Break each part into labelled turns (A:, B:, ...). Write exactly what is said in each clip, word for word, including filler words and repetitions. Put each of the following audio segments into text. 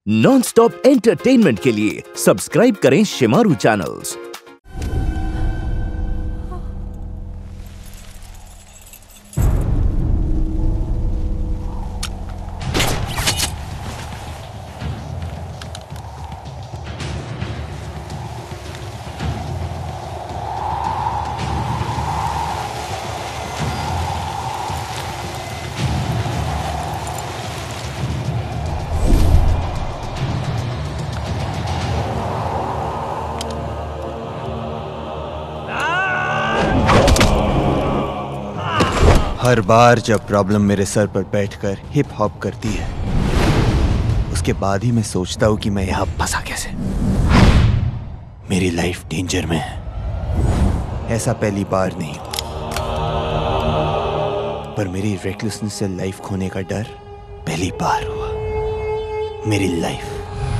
A: Non stop entertainment के लिए subscribe करें शिमारू चैनल्स।
B: हर बार जब प्रॉब्लम मेरे सर पर बैठकर हिप हॉप करती है, उसके बाद ही मैं सोचता हूं कि मैं यहां फंसा कैसे। मेरी लाइफ डेंजर में है। ऐसा पहली बार नहीं, पर मेरी रेकलेसनेस से लाइफ खोने का डर पहली बार हुआ। मेरी लाइफ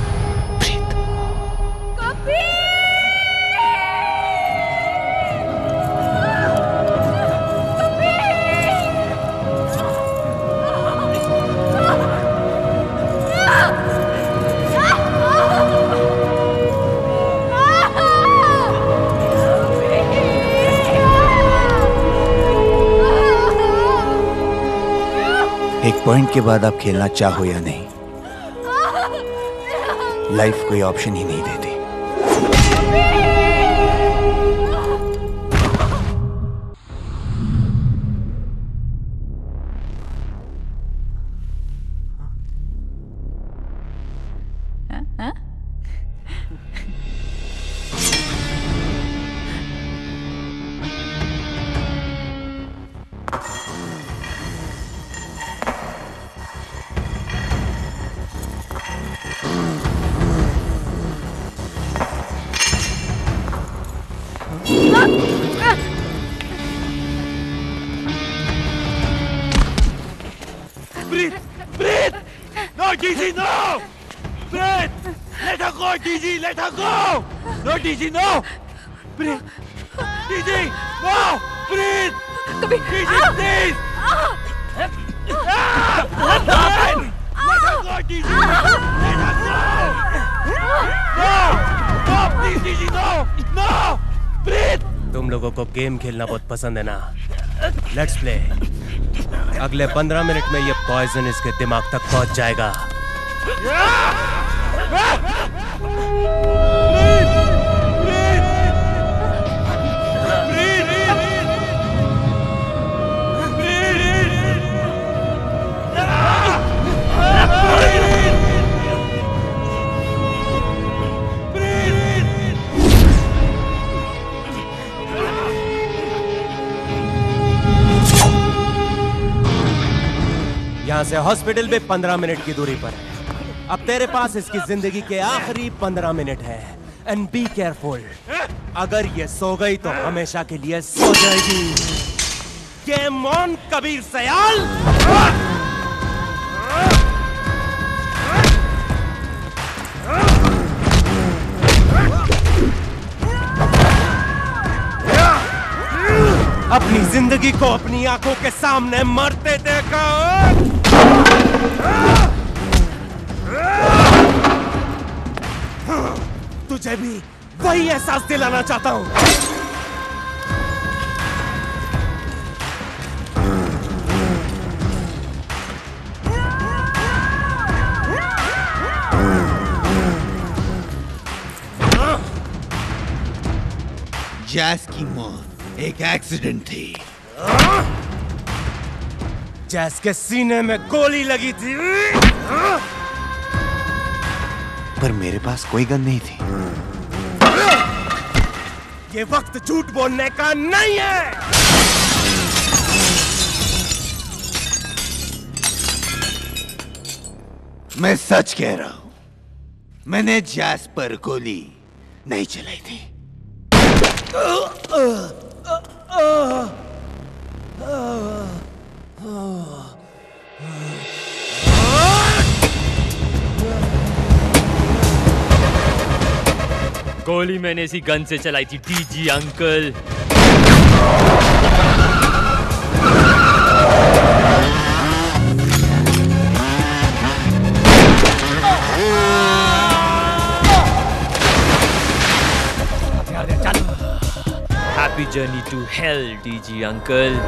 B: एक पॉइंट के बाद आप खेलना चाहो या नहीं, लाइफ कोई ऑप्शन ही नहीं देती।
C: हाँ?
D: Breathe! Breathe! No, D G, no! Breathe! Let her go, D G, let her go! No, D G, no! Breathe! D G, no! Breathe!
C: कभी
D: D G, please! Ah! Let her go, D G! Let her go! No! No, please, D G, no! No! Breathe!
E: तुम लोगों को game खेलना बहुत पसंद है ना? Let's play. अगले पंद्रह मिनट में ये पॉइजन इसके दिमाग तक पहुंच जाएगा। यहाँ से हॉस्पिटल भी पंद्रह मिनट की दूरी पर है। अब तेरे पास इसकी जिंदगी के आखिरी पंद्रह मिनट है। एंड बी केयरफुल, अगर ये सो गई तो हमेशा के लिए सो जाएगी। Game on Kabir Sayal. अपनी जिंदगी को अपनी आंखों के सामने मरते देखा। तुझे भी वही एहसास दिलाना चाहता हूं।
B: जैस की मौत एक एक्सीडेंट थी।
E: जैस के सीने में गोली लगी थी,
B: पर मेरे पास कोई गन नहीं थी।
E: ये वक्त झूठ बोलने का नहीं है।
B: मैं सच कह रहा हूं, मैंने जैस पर गोली नहीं चलाई थी।
F: गोली मैंने इसी गन से चलाई थी DG uncle.
D: Ah!
F: Happy journey to hell DG uncle.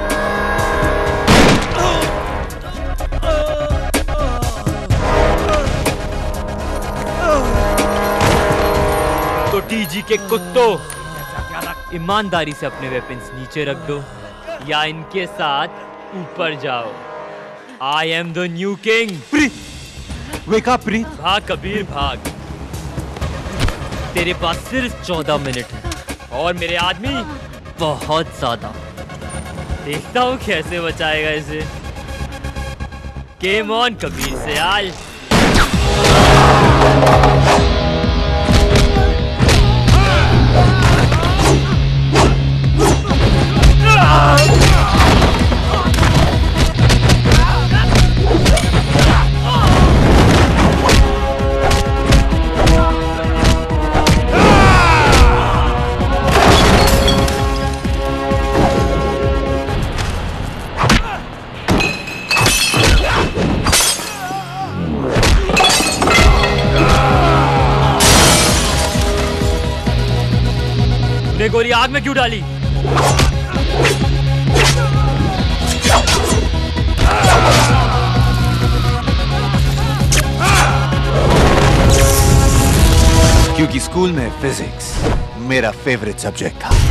F: तो डीजी के कुत्तों, ईमानदारी से अपने वेपन्स नीचे रख दो या इनके साथ ऊपर जाओ। I am the new king.
B: Preet, wake up Preet.
F: भाग कबीर भाग। तेरे पास सिर्फ चौदह मिनट है और मेरे आदमी बहुत ज्यादा। देखता हूँ कैसे बचाएगा इसे। Game on Kabir Siyal. तूने गोली आग में क्यों डाली?
B: क्योंकि स्कूल में फिजिक्स मेरा फेवरेट सब्जेक्ट था।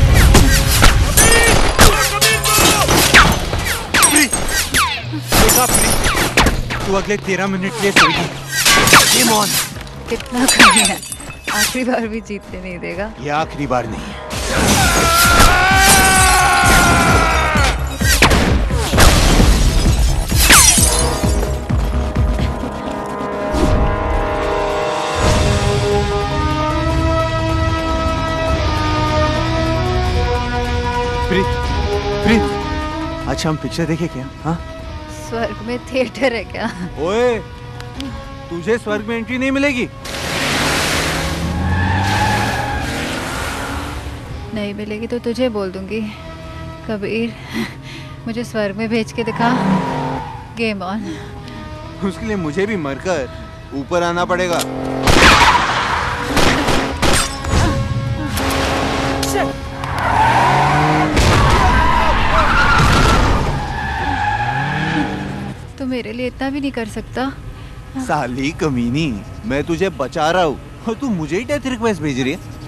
B: तू अगले तेरह मिनट के लिए सोएगी। Game on.
C: कितना कमी है, आखिरी बार भी जीतने नहीं देगा।
B: ये आखिरी बार नहीं है। प्रीत, प्रीत, अच्छा हम पिक्चर देखे क्या? हाँ?
C: स्वर्ग में थिएटर है क्या?
B: ओए, तुझे स्वर्ग में एंट्री नहीं मिलेगी।
C: नहीं मिलेगी तो तुझे बोल दूंगी। कबीर, मुझे स्वर्ग में भेज के दिखा। Game on.
B: उसके लिए मुझे भी मरकर ऊपर आना पड़ेगा।
C: तू मेरे लिए इतना भी नहीं कर सकता?
B: साली कमीनी, मैं तुझे बचा रहा हूँ और तू मुझे ही डेथ रिक्वेस्ट भेज रही है।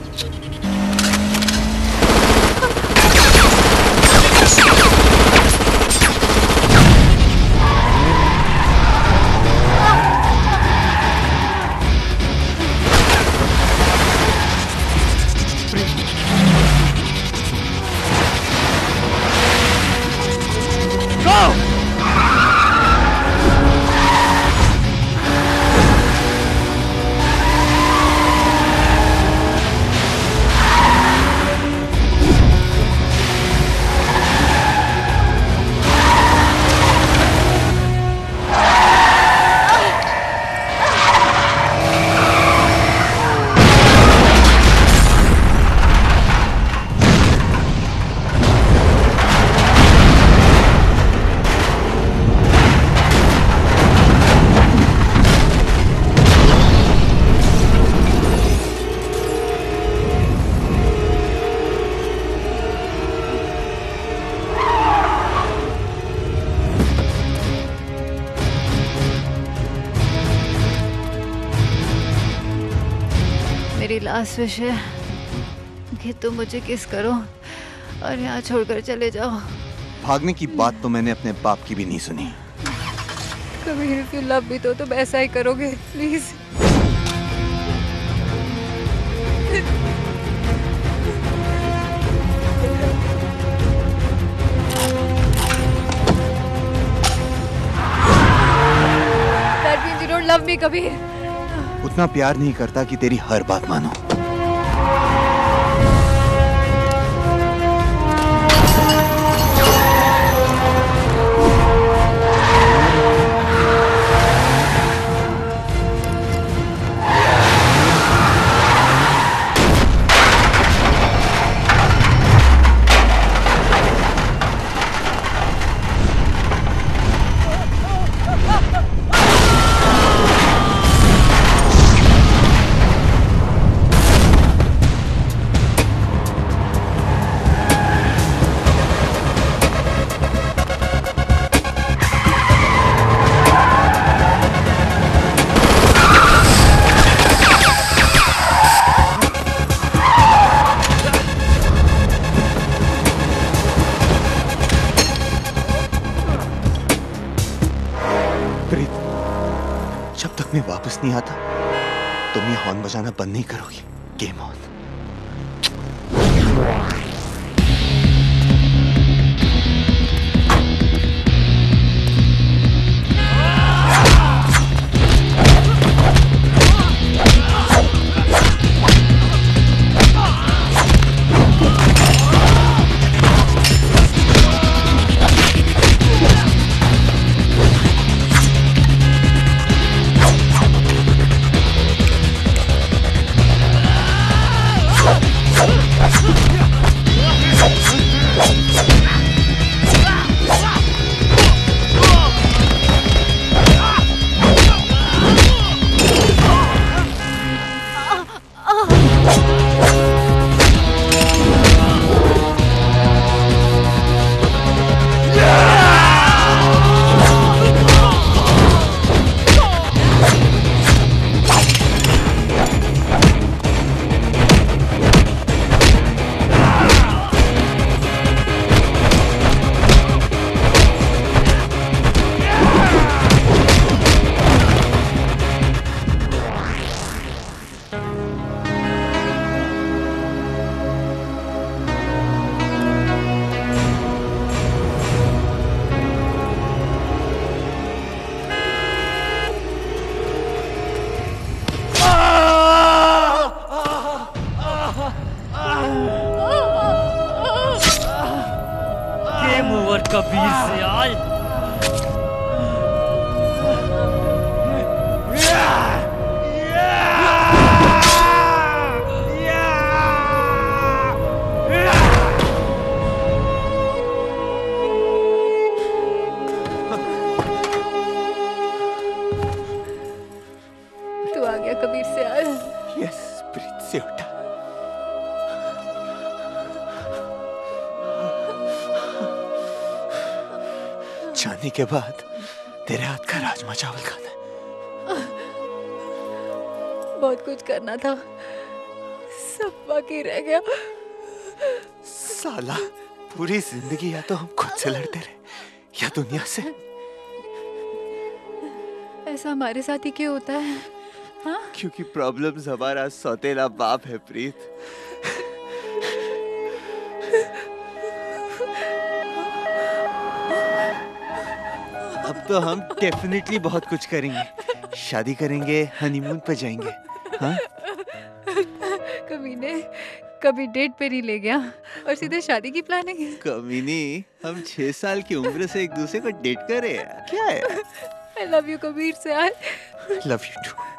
C: मेरी लास्ट विश है कि तुम मुझे किस करो और यहाँ छोड़कर चले जाओ।
B: भागने की बात तो मैंने अपने बाप की भी नहीं सुनी।
C: कभी इफ यू लव मी तो तुम ऐसा ही करोगे, please. That means you don't love me, Kabir.
B: उतना प्यार नहीं करता कि तेरी हर बात मानो। नहीं आता, तुम ये हॉर्न बजाना बंद नहीं करोगी। Game on.
F: कबीर सियाल।
C: तू आ गया कबीर सियाल।
B: यस, प्रीत से उठा। जाने के बाद तेरे हाथ का राजमा चावल खाना है।
C: बहुत कुछ करना था, सब बाकी रह गया।
B: साला, पूरी जिंदगी या तो हम खुद से लड़ते रहे या दुनिया से।
C: ऐसा हमारे साथ ही क्यों होता है? हाँ?
B: क्योंकि प्रॉब्लम्स हमारा सौतेला बाप है प्रीत। अब तो हम डेफिनेटली बहुत कुछ करेंगे। शादी करेंगे, हनीमून पे जाएंगे। हाँ?
C: कमीने, कभी डेट पे नहीं ले गया और सीधे शादी की प्लानिंग।
B: कमीनी, हम छह साल की उम्र से एक दूसरे को डेट कर रहे हैं। क्या है?
C: I love you Kabir Sial.
B: Love you to.